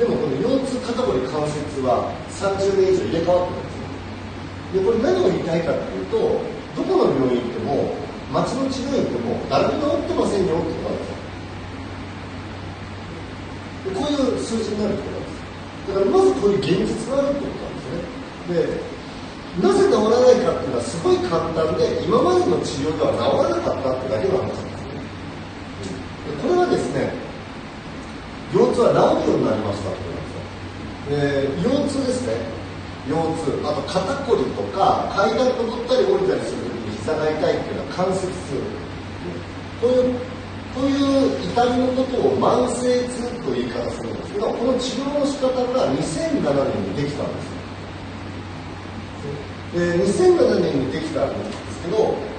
でもこの腰痛、肩こり、関節は30年以上入れ替わってるんですよ。でこれ何を言いたいかっていうと、どこの病院行っても町の治療院行っても誰も治ってませんよってことなんですよ。でこういう数字になるってことなんです。だからまずこういう現実があるってことなんですね。でなぜ治らないかっていうのはすごい簡単で、今までの治療では治らなかったってだけの話なんですね。でこれはですね、腰痛は治るようになりましたってことなんですよ。腰痛ですね、腰痛、あと肩こりとか階段登ったり降りたりするときに膝が痛いっていうのは関節痛、こういう痛みのことを慢性痛という言い方するんですけど、この治療の仕方が2007年にできたんですよ。2007年にできたんですけど、